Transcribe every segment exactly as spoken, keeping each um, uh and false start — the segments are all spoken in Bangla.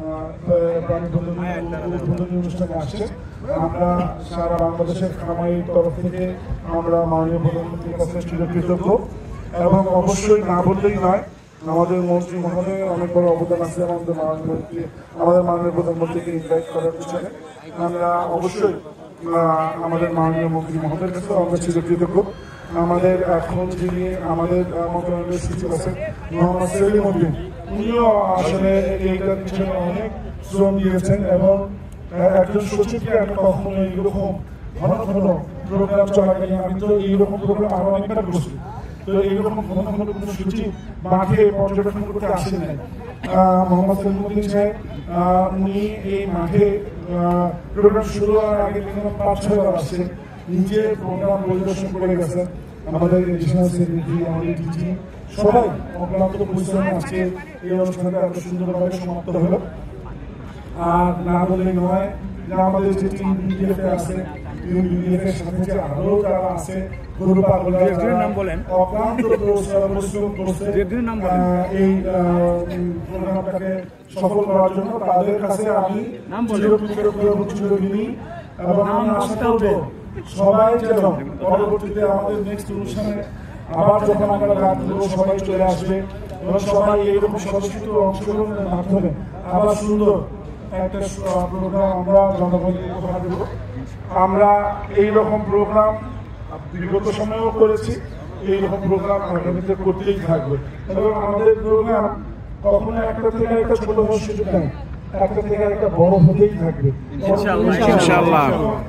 উদ্বোধনী অনুষ্ঠানে আসছে। আমরা সারা বাংলাদেশের খামারির তরফ থেকে আমরা মাননীয় প্রধানমন্ত্রীর কাছে চিরকৃতজ্ঞ এবং অবশ্যই না বললেই নয়, আমাদের মন্ত্রী মহোদয়ের অনেক বড় অবদান আছে আমাদের মাননীয় মন্ত্রী আমাদের মাননীয় প্রধানমন্ত্রীকে ইনভাইট করার পিছনে। আমরা অবশ্যই আমাদের মাননীয় মন্ত্রী মহোদয়ের কাছে আমরা চিরকৃতজ্ঞ। আমাদের এখন যিনি আমাদের মন্ত্রণালয়ের সচিব আছেন মোহাম্মদ সেলিম উদ্দিন, উনিও আসলে এইটার পিছনে অনেক শ্রম দিয়েছেন এবং একজন সচিবকে আমি কখনো এইরকম ঘন ঘন প্রোগ্রাম চলাকালীন আমি তো এইরকম প্রোগ্রাম আরো অনেকটা করছি, তো এইরকম ঘন ঘন কোনো সচিব মাঠে পর্যবেক্ষণ করতে আসেন নাই। মোহাম্মদ সেলিম উদ্দিন সাহেব উনি এই মাঠে প্রোগ্রাম শুরু হওয়ার আগে মিনিমাম পাঁচ ছয়বার আসছেন, নিজে প্রোগ্রাম পরিদর্শন করে গেছেন। আমাদের এডিশনাল সেক্রেটারি, আমাদের ডিজি সবাই অক্লান্ত পরিশ্রমে আজকে এই অনুষ্ঠানটা এত সুন্দরভাবে সমাপ্ত হলো। আর না বললে নয় যে আমাদের যে টিম বিডিএফ আছে, টিম বিডিএফ এর সাথে যে আরো যারা আছে গরু পাগল অক্লান্ত পরিশ্রম করছে এই প্রোগ্রামটাকে সফল করার জন্য, তাদের কাছে আমি চিরকৃতজ্ঞ এবং আমি আশা করব সবাই যেন পরবর্তীতে আমাদের নেক্সট অনুষ্ঠানে আবার যখন আমরা গান দেবো সবাই চলে আসবে এবং সবাই এইরকম স্বতঃস্ফূর্ত অংশগ্রহণের মাধ্যমে আবার সুন্দর একটা প্রোগ্রাম আমরা জনগণকে উপহার দেব। আমরা এইরকম প্রোগ্রাম বিগত সময়েও করেছি, এইরকম প্রোগ্রাম আগামীতে করতেই থাকবে এবং আমাদের প্রোগ্রাম কখনো একটা থেকে একটা ছোট হওয়ার সুযোগ নেই, একটা থেকে একটা বড় হতেই থাকবে ইনশাআল্লাহ ইনশাআল্লাহ।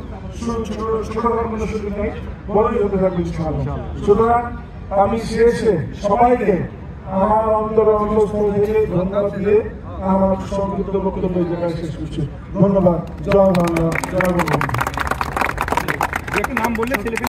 সুতরাং আমি শেষে সবাইকে আমার অন্তর অন্তঃস্থল থেকে ধন্যবাদ দিয়ে আমার সংক্ষিপ্ত বক্তব্য এই জায়গায় শেষ করছি। ধন্যবাদ। জয় বাংলা, জয় বঙ্গবন্ধু।